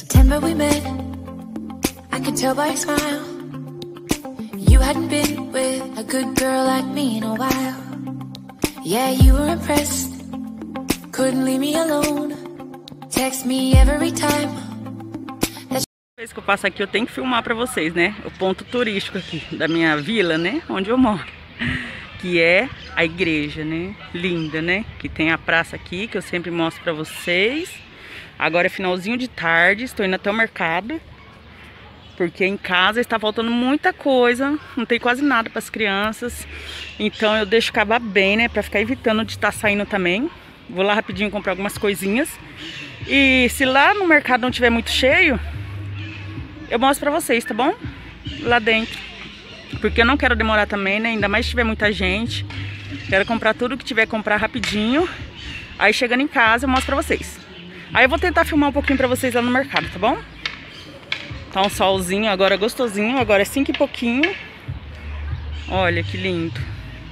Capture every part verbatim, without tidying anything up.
September we met, I could tell by your smile. You hadn't been with a good girl like me in a while. Yeah, you were impressed, couldn't leave me alone. Text me every time. Toda vez que eu passo aqui eu tenho que filmar pra vocês, né? O ponto turístico aqui da minha vila, né? Onde eu moro. Que é a igreja, né? Linda, né? Que tem a praça aqui, que eu sempre mostro pra vocês. Agora é finalzinho de tarde, estou indo até o mercado. Porque em casa está faltando muita coisa, não tem quase nada para as crianças. Então eu deixo acabar bem, né? Pra ficar evitando de estar saindo também. Vou lá rapidinho comprar algumas coisinhas. E se lá no mercado não tiver muito cheio, eu mostro pra vocês, tá bom? Lá dentro. Porque eu não quero demorar também, né? Ainda mais se tiver muita gente. Quero comprar tudo que tiver, comprar rapidinho. Aí chegando em casa eu mostro pra vocês. Aí eu vou tentar filmar um pouquinho pra vocês lá no mercado, tá bom? Tá um solzinho agora gostosinho. Agora é cinco e pouquinho. Olha que lindo.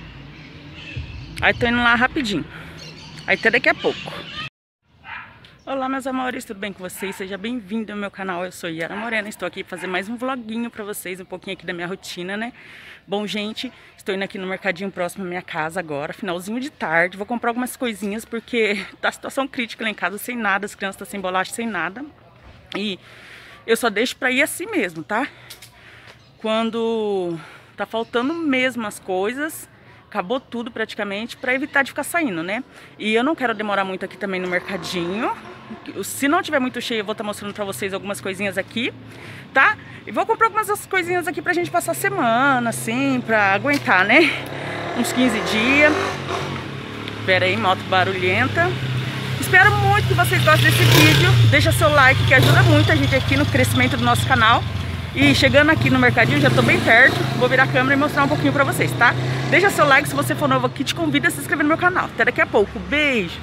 Aí tô indo lá rapidinho. Aí até daqui a pouco. Olá meus amores, tudo bem com vocês? Seja bem-vindo ao meu canal, eu sou Yara Morena. Estou aqui para fazer mais um vloguinho pra vocês, um pouquinho aqui da minha rotina, né? Bom, gente, estou indo aqui no mercadinho próximo à minha casa agora, finalzinho de tarde. Vou comprar algumas coisinhas porque tá situação crítica lá em casa, sem nada, as crianças estão sem bolacha, sem nada. E eu só deixo pra ir assim mesmo, tá? Quando tá faltando mesmo as coisas, acabou tudo praticamente, pra evitar de ficar saindo, né? E eu não quero demorar muito aqui também no mercadinho. Se não tiver muito cheio, eu vou estar mostrando pra vocês algumas coisinhas aqui, tá? E vou comprar algumas outras coisinhas aqui pra gente passar a semana, assim, pra aguentar, né? Uns quinze dias. Pera aí, moto barulhenta. Espero muito que vocês gostem desse vídeo. Deixa seu like, que ajuda muito a gente aqui no crescimento do nosso canal. E chegando aqui no mercadinho, já tô bem perto. Vou virar a câmera e mostrar um pouquinho pra vocês, tá? Deixa seu like, se você for novo aqui, te convido a se inscrever no meu canal. Até daqui a pouco. Beijos!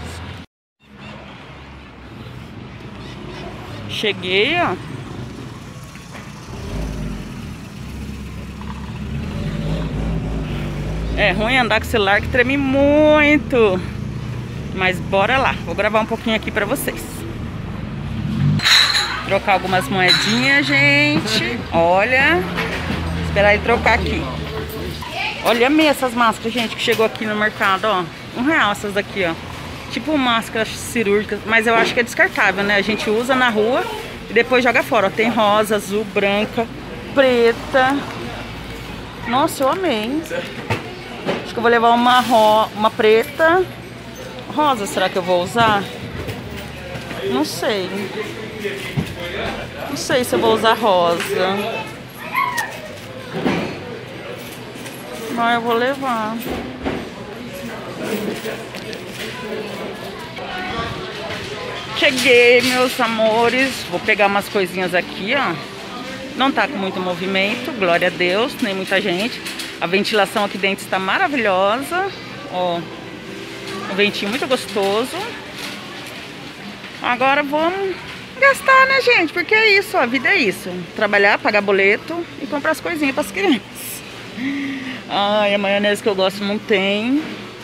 Cheguei, ó. É ruim andar com o celular que treme muito. Mas bora lá. Vou gravar um pouquinho aqui pra vocês. Trocar algumas moedinhas, gente. Olha. Esperar ele trocar aqui. Olha, amei essas máscaras, gente, que chegou aqui no mercado, ó. Um real essas daqui, ó. Tipo máscaras cirúrgicas, mas eu acho que é descartável, né? A gente usa na rua e depois joga fora, ó. Tem rosa, azul, branca, preta. Nossa, eu amei. Acho que eu vou levar uma, ro... uma preta. Rosa, será que eu vou usar? Não sei. Não sei se eu vou usar rosa. Mas eu vou levar. Cheguei, meus amores. Vou pegar umas coisinhas aqui, ó. Não tá com muito movimento, glória a Deus, nem muita gente. A ventilação aqui dentro está maravilhosa. Ó, um ventinho muito gostoso. Agora vamos gastar, né, gente? Porque é isso, a vida é isso. Trabalhar, pagar boleto e comprar as coisinhas para as crianças. Ai, a maionese que eu gosto não tem.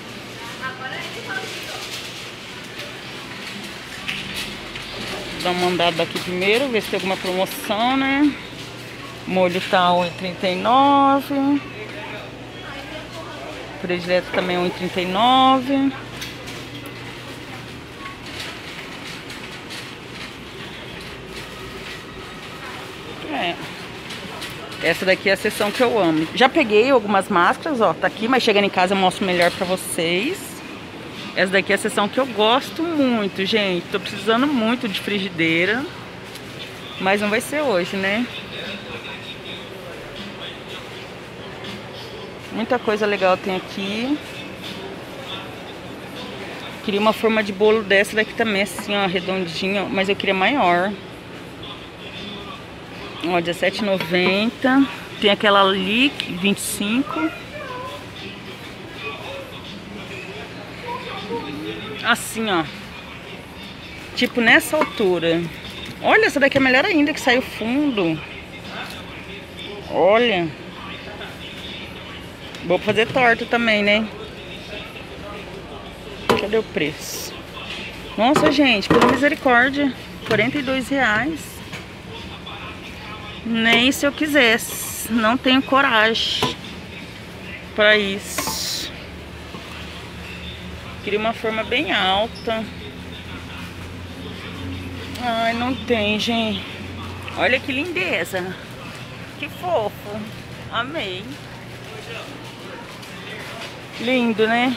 Vou dar uma andada aqui primeiro, ver se tem alguma promoção, né? O molho tá um e trinta e nove. O predileto também um e trinta e nove. É. Essa daqui é a seção que eu amo. Já peguei algumas máscaras, ó, tá aqui, mas chegando em casa eu mostro melhor pra vocês. Essa daqui é a seção que eu gosto muito, gente. Tô precisando muito de frigideira, mas não vai ser hoje, né? Muita coisa legal tem aqui. Queria uma forma de bolo dessa daqui também, assim, ó, redondinha, mas eu queria maior. Ó, dezessete e noventa. Tem aquela ali, vinte e cinco. Assim, ó. Tipo nessa altura. Olha, essa daqui é melhor ainda, que saiu fundo. Olha. Vou fazer torta também, né? Cadê o preço? Nossa, gente, pela misericórdia, quarenta e dois reais. Nem se eu quisesse. Não tenho coragem pra isso. Queria uma forma bem alta. Ai, não tem, gente. Olha que lindeza. Que fofo. Amei. Lindo, né?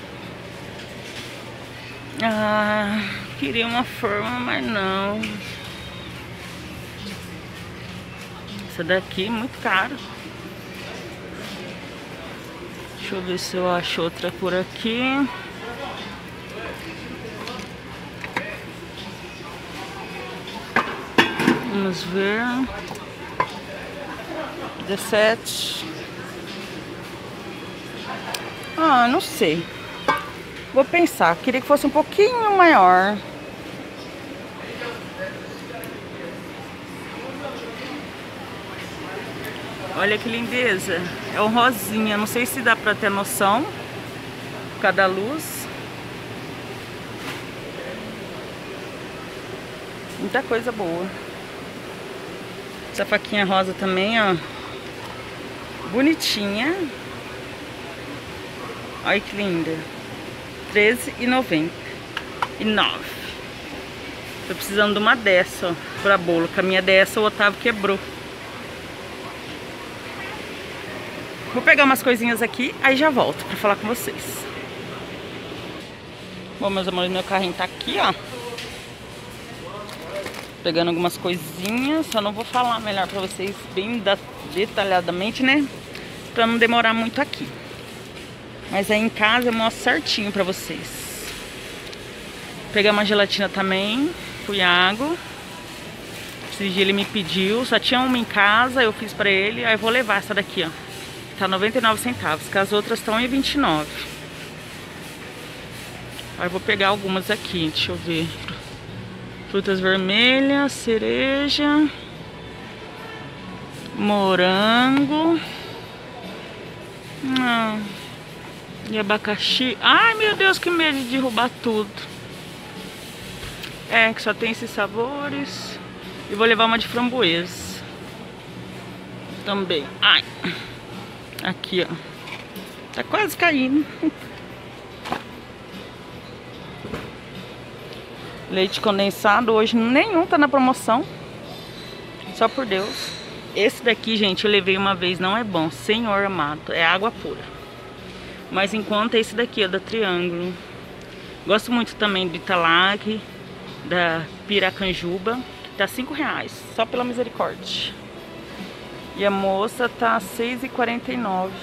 Ah, queria uma forma, mas não. Essa daqui é muito cara. Deixa eu ver se eu acho outra por aqui. Vamos ver. dezessete. Ah, não sei. Vou pensar. Queria que fosse um pouquinho maior. Olha que lindeza. É um rosinha. Não sei se dá pra ter noção. Por causa da luz. Muita coisa boa. Essa faquinha rosa também, ó. Bonitinha. Olha que linda. treze e noventa e nove. Tô precisando de uma dessa, ó, pra bolo. Com a minha dessa o Otávio quebrou. Vou pegar umas coisinhas aqui, aí já volto pra falar com vocês. Bom, meus amores, meu carrinho tá aqui, ó. Pegando algumas coisinhas. Só não vou falar melhor pra vocês bem detalhadamente, né? Pra não demorar muito aqui. Mas aí em casa eu mostro certinho pra vocês. Pegar uma gelatina também. Iago. Esse dia ele me pediu. Só tinha uma em casa, eu fiz pra ele. Aí eu vou levar essa daqui, ó. Tá noventa e nove centavos. Que as outras estão em vinte e nove. Aí eu vou pegar algumas aqui. Deixa eu ver. Frutas vermelhas, cereja. Morango. Ah. E abacaxi. Ai, meu Deus, que medo de derrubar tudo. É, que só tem esses sabores. E vou levar uma de framboesa também. Ai. Aqui, ó. Tá quase caindo. Leite condensado. Hoje nenhum tá na promoção. Só por Deus. Esse daqui, gente, eu levei uma vez. Não é bom. Senhor amado. É água pura. Mas enquanto é esse daqui, ó, da Triângulo. Gosto muito também do Italac, da Piracanjuba, que tá cinco reais, só pela misericórdia. E a moça tá seis e quarenta e nove.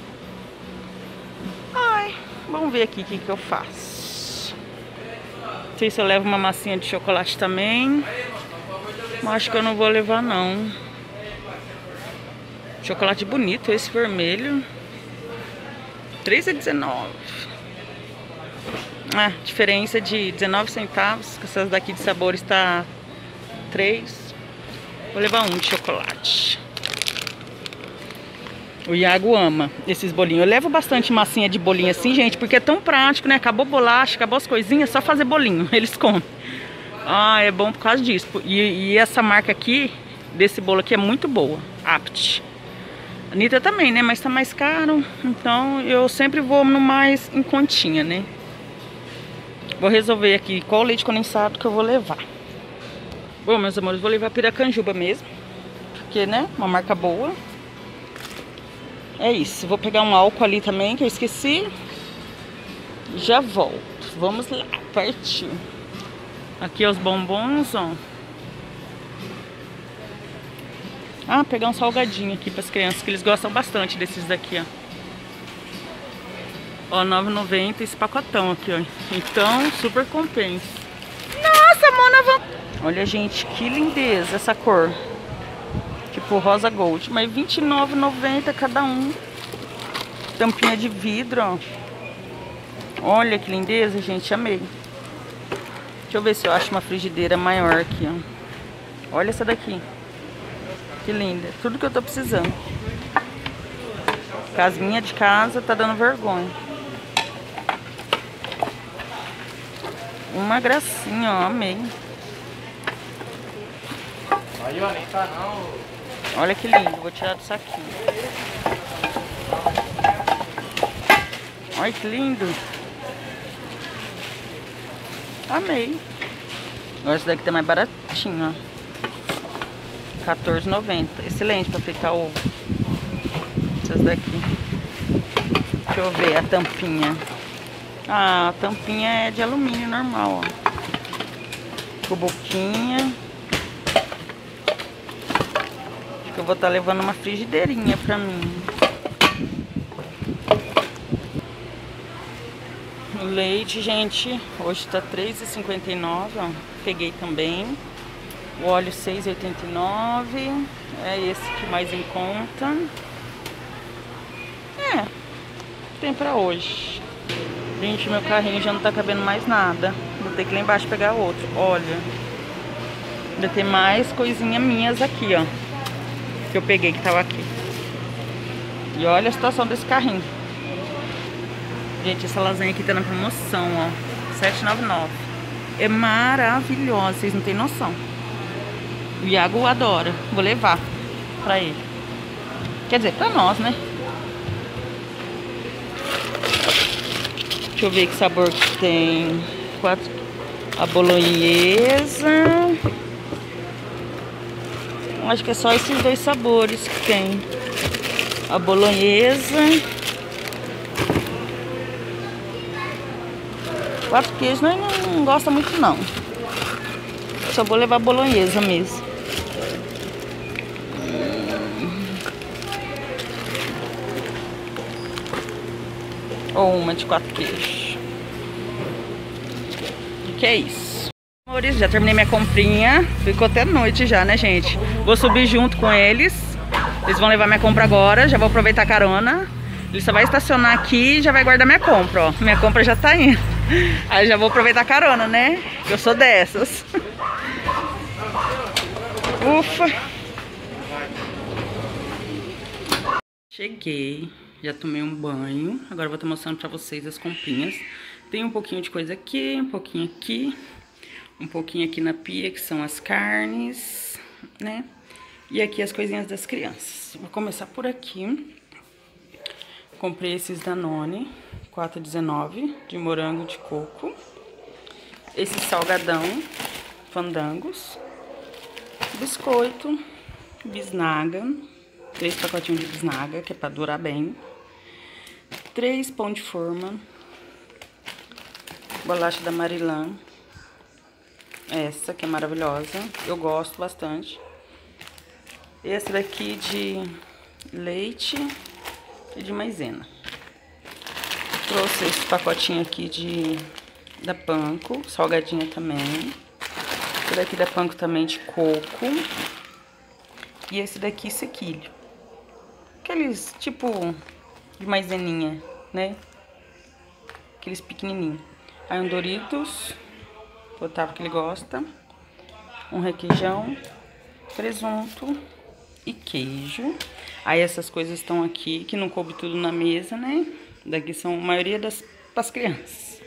Ai, vamos ver aqui o que que eu faço. Não sei se eu levo uma massinha de chocolate também. Mas acho que eu não vou levar, não. Chocolate bonito, esse vermelho. três e dezenove. Ah, diferença de dezenove centavos. Com essas daqui de sabores tá três. Vou levar um de chocolate. O Iago ama esses bolinhos. Eu levo bastante massinha de bolinho assim, gente, porque é tão prático, né? Acabou bolacha, acabou as coisinhas, é só fazer bolinho. Eles comem. Ah, é bom por causa disso. E, e essa marca aqui, desse bolo aqui, é muito boa. Apt. Anitta também, né? Mas tá mais caro. Então eu sempre vou no mais em continha, né? Vou resolver aqui qual leite condensado que eu vou levar. Bom, meus amores, vou levar Piracanjuba mesmo. Porque, né? Uma marca boa. É isso. Vou pegar um álcool ali também, que eu esqueci. Já volto. Vamos lá. Partiu. Aqui é os bombons, ó. Ah, pegar um salgadinho aqui para as crianças, que eles gostam bastante desses daqui, ó. Ó, nove e noventa esse pacotão aqui, ó. Então, super compensa. Nossa, Mona, vamos... Olha, gente, que lindeza essa cor. Tipo rosa gold. Mas vinte e nove reais e noventa centavos cada um. Tampinha de vidro, ó. Olha que lindeza, gente, amei. Deixa eu ver se eu acho uma frigideira maior aqui, ó. Olha essa daqui. Que linda. Tudo que eu tô precisando. Casminha de casa tá dando vergonha. Uma gracinha, ó. Amei. Aí, ó, nem tá não. Olha que lindo, vou tirar do saquinho. Olha que lindo. Amei. Agora esse daqui tá mais baratinho, ó. quatorze reais e noventa centavos. Excelente pra fritar ovo. Essas daqui. Deixa eu ver a tampinha. Ah, a tampinha é de alumínio normal, ó. Com boquinha. Acho que eu vou estar levando uma frigideirinha pra mim. O leite, gente, hoje tá três reais e cinquenta e nove centavos, ó. Peguei também. O óleo seis reais e oitenta e nove centavos. É esse que mais em conta. É, tem pra hoje. Gente, meu carrinho já não tá cabendo mais nada. Vou ter que ir lá embaixo pegar outro. Olha, ainda tem mais coisinhas minhas aqui, ó, que eu peguei que tava aqui. E olha a situação desse carrinho. Gente, essa lasanha aqui tá na promoção, ó, sete reais e noventa e nove centavos. É maravilhosa, vocês não tem noção. O Iago adora. Vou levar pra ele. Quer dizer, pra nós, né? Deixa eu ver que sabor que tem. Quatro... A bolonhesa. Acho que é só esses dois sabores que tem. A bolonhesa. Quatro queijos não, não gosta muito não. Só vou levar a bolonhesa mesmo. Ou uma de quatro queijos. O que é isso? Amores, já terminei minha comprinha. Ficou até noite já, né, gente? Vou subir junto com eles. Eles vão levar minha compra agora. Já vou aproveitar a carona. Ele só vai estacionar aqui e já vai guardar minha compra, ó. Minha compra já tá indo. Aí já vou aproveitar a carona, né? Eu sou dessas. Ufa. Cheguei. Já tomei um banho. Agora eu vou estar mostrando pra vocês as comprinhas. Tem um pouquinho de coisa aqui, um pouquinho aqui. Um pouquinho aqui na pia, que são as carnes, né? E aqui as coisinhas das crianças. Vou começar por aqui. Comprei esses Danone, quatro reais e dezenove centavos, de morango de coco. Esse salgadão, Fandangos. Biscoito, bisnaga. Três pacotinhos de bisnaga, que é pra durar bem. Três pão de forma. Bolacha da Marilã. Essa, que é maravilhosa. Eu gosto bastante. Esse daqui de leite e de maisena. Trouxe esse pacotinho aqui de da Panko, salgadinha também. Esse daqui da Panko também de coco. E esse daqui sequilho. Aqueles tipo de maizeninha, né? Aqueles pequenininhos. Aí um Doritos, botar porque ele gosta. Um requeijão, presunto e queijo. Aí essas coisas estão aqui, que não coube tudo na mesa, né? Daqui são a maioria das, das crianças.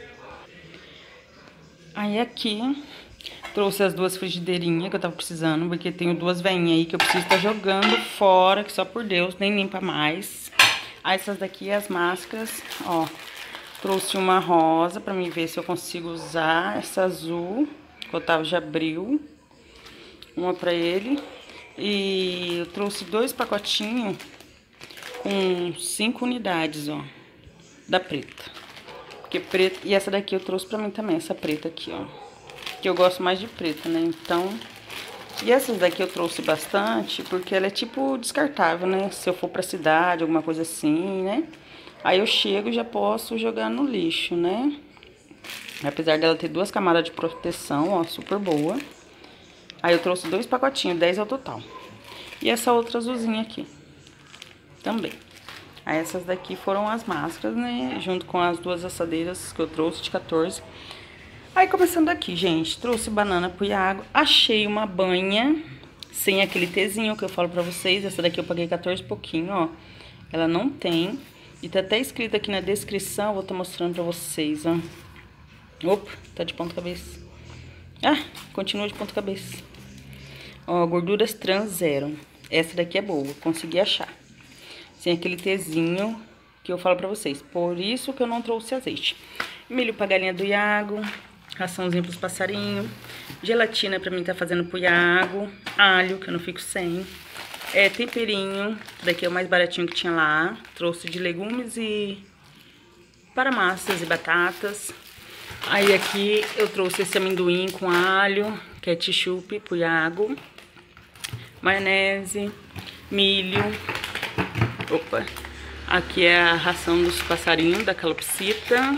Aí aqui, trouxe as duas frigideirinhas que eu tava precisando, porque tenho duas veinhas aí que eu preciso estar jogando fora, que só por Deus, nem limpa mais. Aí essas daqui, as máscaras, ó. Trouxe uma rosa pra mim ver se eu consigo usar. Essa azul, que o Otávio já abriu. Uma pra ele. E eu trouxe dois pacotinhos com cinco unidades, ó. Da preta. Porque preta... E essa daqui eu trouxe pra mim também, essa preta aqui, ó. Que eu gosto mais de preta, né? Então... E essas daqui eu trouxe bastante, porque ela é tipo descartável, né? Se eu for pra cidade, alguma coisa assim, né? Aí eu chego e já posso jogar no lixo, né? Apesar dela ter duas camadas de proteção, ó, super boa. Aí eu trouxe dois pacotinhos, dez ao total. E essa outra azulzinha aqui. Também. Aí essas daqui foram as máscaras, né? Junto com as duas assadeiras que eu trouxe de quatorze. Aí começando aqui, gente. Trouxe banana pro Iago. Achei uma banha sem aquele tezinho que eu falo pra vocês. Essa daqui eu paguei quatorze e pouquinho, ó. Ela não tem. E tá até escrito aqui na descrição. Vou estar mostrando pra vocês, ó. Opa, tá de ponta cabeça. Ah, continua de ponta cabeça. Ó, gorduras trans zero. Essa daqui é boa, consegui achar. Sem aquele tezinho que eu falo pra vocês. Por isso que eu não trouxe azeite. Milho pra galinha do Iago. Raçãozinha pros passarinhos. Gelatina pra mim tá fazendo pro Iago. Alho, que eu não fico sem. É, temperinho. Daqui é o mais baratinho que tinha lá. Trouxe de legumes e para massas e batatas. Aí aqui eu trouxe esse amendoim com alho, ketchup pro Iago. Maionese, milho. Opa. Aqui é a ração dos passarinhos, da calopsita.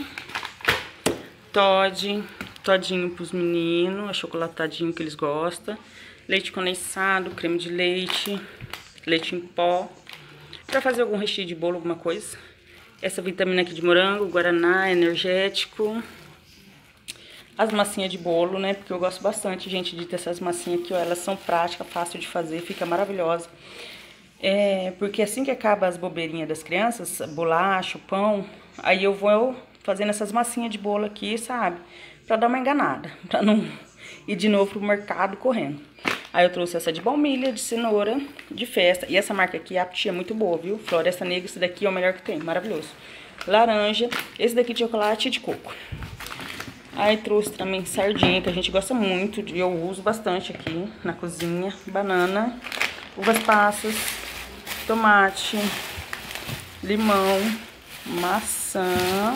Toddy, todinho pros meninos, achocolatadinho que eles gostam. Leite condensado, creme de leite, leite em pó. Pra fazer algum recheio de bolo, alguma coisa. Essa vitamina aqui de morango, guaraná, energético. As massinhas de bolo, né? Porque eu gosto bastante, gente, de ter essas massinhas aqui, ó. Elas são práticas, fácil de fazer, fica maravilhosa. É, porque assim que acaba as bobeirinhas das crianças, bolacha, pão, aí eu vou fazendo essas massinhas de bolo aqui, sabe? Pra dar uma enganada, pra não ir de novo pro mercado correndo. Aí eu trouxe essa de baunilha, de cenoura, de festa. E essa marca aqui, a Apti, é muito boa, viu? Floresta Negra, esse daqui é o melhor que tem, maravilhoso. Laranja, esse daqui de chocolate e de coco. Aí trouxe também sardinha, que a gente gosta muito, e eu uso bastante aqui na cozinha. Banana, uvas passas, tomate, limão, maçã,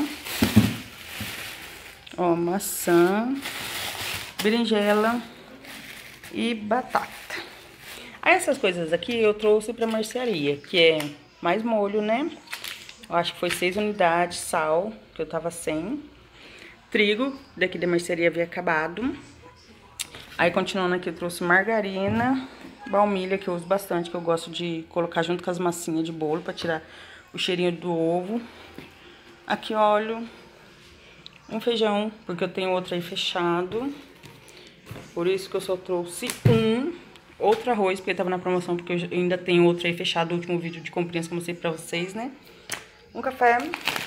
ó, maçã, berinjela e batata. Aí essas coisas aqui eu trouxe pra mercearia, que é mais molho, né? Eu acho que foi seis unidades, sal, que eu tava sem. Trigo, daqui da mercearia havia acabado. Aí, continuando aqui, eu trouxe margarina, baunilha, que eu uso bastante, que eu gosto de colocar junto com as massinhas de bolo pra tirar o cheirinho do ovo. Aqui, óleo, um feijão, porque eu tenho outro aí fechado. Por isso que eu só trouxe um. Outro arroz, porque tava na promoção, porque eu ainda tenho outro aí fechado, o último vídeo de comprinhas que eu mostrei pra vocês, né? Um café.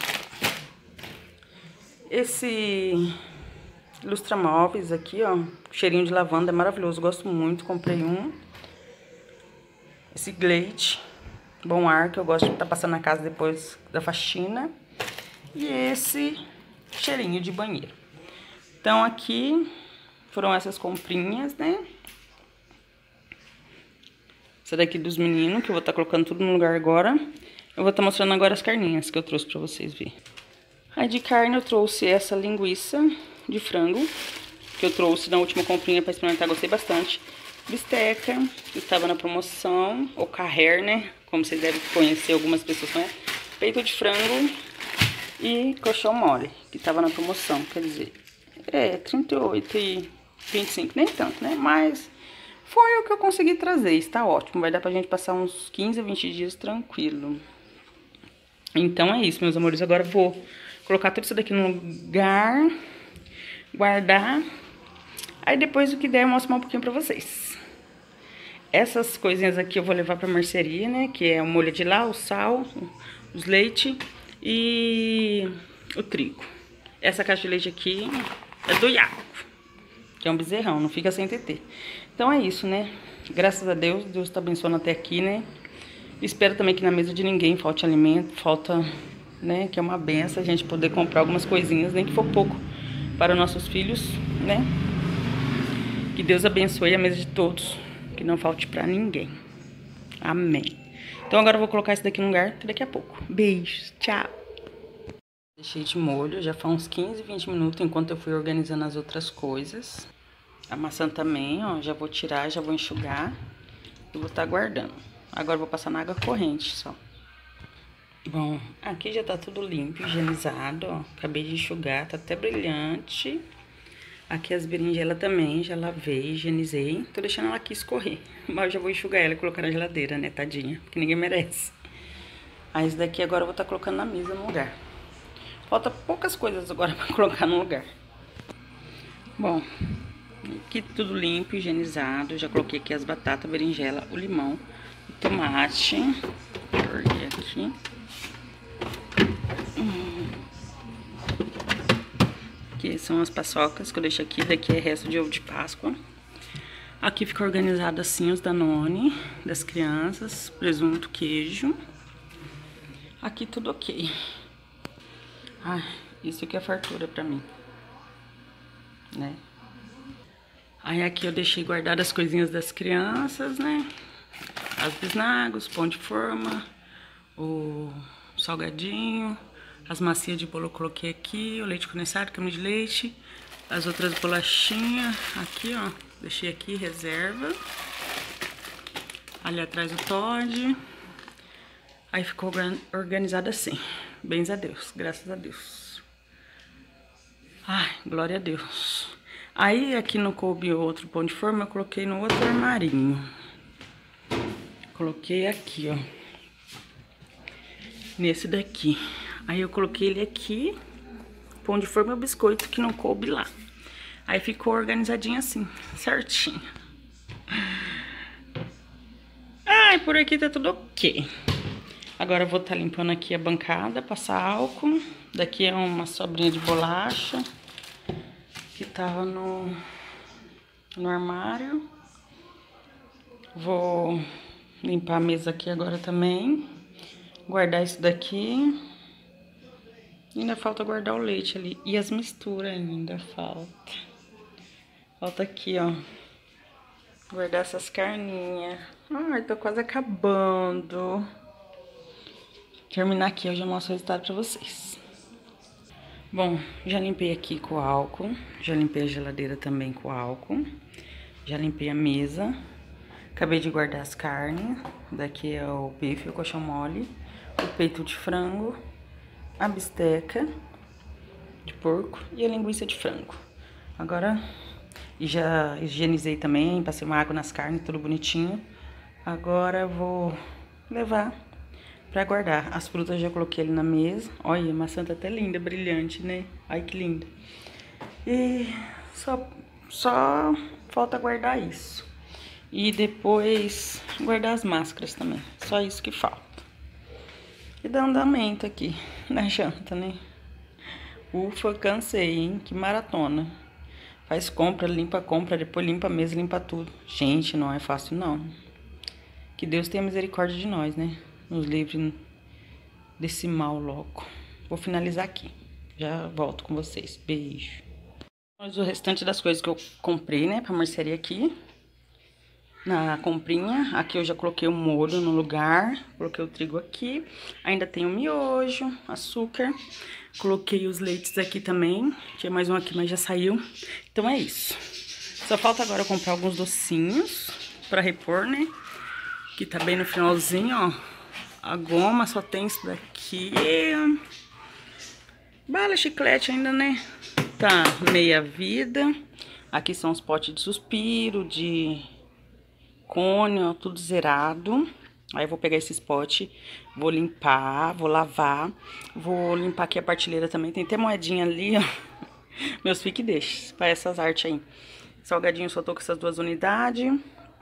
Esse lustramóveis aqui, ó, cheirinho de lavanda, é maravilhoso, gosto muito, comprei um. Esse Glade, bom ar, que eu gosto de estar passando na casa depois da faxina. E esse cheirinho de banheiro. Então aqui foram essas comprinhas, né? Essa daqui dos meninos, que eu vou estar colocando tudo no lugar agora. Eu vou estar mostrando agora as carninhas que eu trouxe pra vocês verem. Aí de carne eu trouxe essa linguiça de frango, que eu trouxe na última comprinha pra experimentar, gostei bastante. Bisteca, que estava na promoção, ou carré, né? Como vocês devem conhecer, algumas pessoas conhecem. Peito de frango e colchão mole, que estava na promoção, quer dizer, é trinta e oito e vinte e cinco, nem tanto, né? Mas foi o que eu consegui trazer, está ótimo, vai dar pra gente passar uns quinze, vinte dias tranquilo. Então é isso, meus amores, agora eu vou colocar tudo isso daqui no lugar, guardar. Aí depois o que der eu mostro um pouquinho pra vocês. Essas coisinhas aqui eu vou levar pra mercearia, né? Que é o molho de lá, o sal, os leite e o trigo. Essa caixa de leite aqui é do Iago, que é um bezerrão, não fica sem tetê. Então é isso, né? Graças a Deus, Deus tá abençoando até aqui, né? Espero também que na mesa de ninguém falte alimento, falta, né? Que é uma benção a gente poder comprar algumas coisinhas, nem que for pouco, para os nossos filhos, né? Que Deus abençoe a mesa de todos, que não falte pra ninguém. Amém. Então agora eu vou colocar isso daqui no lugar daqui a pouco. Beijos, tchau. Deixei de molho, já faz uns quinze, vinte minutos enquanto eu fui organizando as outras coisas. A maçã também, ó, já vou tirar, já vou enxugar e vou estar guardando. Agora eu vou passar na água corrente só. Bom, aqui já tá tudo limpo, higienizado, ó. Acabei de enxugar, tá até brilhante. Aqui as berinjelas também, já lavei, higienizei. Tô deixando ela aqui escorrer, mas eu já vou enxugar ela e colocar na geladeira, né, tadinha, porque ninguém merece. Aí esse daqui agora eu vou estar colocando na mesa no lugar. Falta poucas coisas agora pra colocar no lugar. Bom, aqui tudo limpo, higienizado. Já coloquei aqui as batatas, a berinjela, o limão, o tomate. Cortei aqui. Hum. Aqui são as paçocas que eu deixo aqui. Daqui é resto de ovo de Páscoa. Aqui fica organizado assim os Danone das crianças, presunto, queijo. Aqui tudo ok. Ai, isso aqui é fartura pra mim, né? Aí aqui eu deixei guardar as coisinhas das crianças, né? As bisnagos, pão de forma, o salgadinho, as massinhas de bolo eu coloquei aqui, o leite condensado, creme de leite, as outras bolachinhas, aqui ó, deixei aqui, reserva. Ali atrás o Toddy. Aí ficou organizado assim, bens a Deus, graças a Deus. Ai, glória a Deus. Aí aqui não coube outro pão de forma, eu coloquei no outro armarinho. Coloquei aqui, ó. Nesse daqui. Aí eu coloquei ele aqui. Pão de forma e o biscoito que não coube lá. Aí ficou organizadinho assim, certinho. Ai, por aqui tá tudo ok. Agora eu vou estar limpando aqui a bancada, passar álcool. Daqui é uma sobrinha de bolacha que tava no, no armário. Vou limpar a mesa aqui agora também. Guardar isso daqui. Ainda falta guardar o leite ali. E as misturas ainda falta. Falta aqui, ó. Guardar essas carninhas. Ai, tô quase acabando. Terminar aqui, eu já mostro o resultado pra vocês. Bom, já limpei aqui com álcool. Já limpei a geladeira também com álcool. Já limpei a mesa. Acabei de guardar as carnes. Daqui é o bife, o coxão mole, o peito de frango, a bisteca de porco e a linguiça de frango. Agora, já higienizei também, passei uma água nas carnes, tudo bonitinho. Agora eu vou levar pra guardar. As frutas já coloquei ali na mesa. Olha, a maçã tá até linda, brilhante, né? Ai, que linda. E só, só falta guardar isso. E depois guardar as máscaras também. Só isso que falta. E dar andamento aqui na janta, né? Ufa, cansei, hein? Que maratona. Faz compra, limpa compra, depois limpa a mesa, limpa tudo. Gente, não é fácil, não. Que Deus tenha misericórdia de nós, né? Nos livre desse mal logo. Vou finalizar aqui. Já volto com vocês. Beijo. Mas o restante das coisas que eu comprei, né? Pra mercearia aqui. Na comprinha. Aqui eu já coloquei o molho no lugar. Coloquei o trigo aqui. Ainda tem o miojo, açúcar. Coloquei os leites aqui também. Tinha mais um aqui, mas já saiu. Então é isso. Só falta agora eu comprar alguns docinhos pra repor, né? Que tá bem no finalzinho, ó. A goma só tem isso daqui. Bala, chiclete ainda, né? Tá meia vida. Aqui são os potes de suspiro, de cone, ó, tudo zerado. Aí eu vou pegar esses potes, vou limpar, vou lavar. Vou limpar aqui a partilheira também. Tem até moedinha ali, ó. Meus fique deixa pra essas artes aí. Salgadinho só tô com essas duas unidades.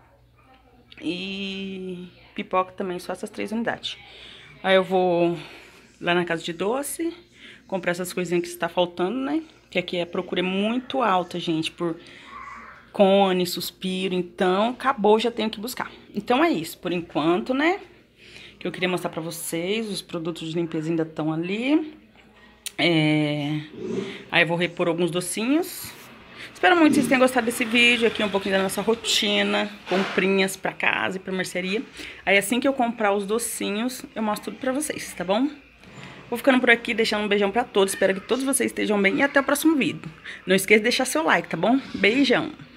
E pipoca também, só essas três unidades. Aí eu vou lá na casa de doce, comprar essas coisinhas que está faltando, né? Que aqui a procura é muito alta, gente, por cone, suspiro. Então, acabou, já tenho que buscar. Então é isso, por enquanto, né? Que eu queria mostrar pra vocês. Os produtos de limpeza ainda estão ali. É... Aí eu vou repor alguns docinhos. Espero muito que vocês tenham gostado desse vídeo. Aqui um pouquinho da nossa rotina, comprinhas pra casa e pra mercearia. Aí assim que eu comprar os docinhos, eu mostro tudo pra vocês, tá bom? Vou ficando por aqui, deixando um beijão pra todos. Espero que todos vocês estejam bem e até o próximo vídeo. Não esqueça de deixar seu like, tá bom? Beijão!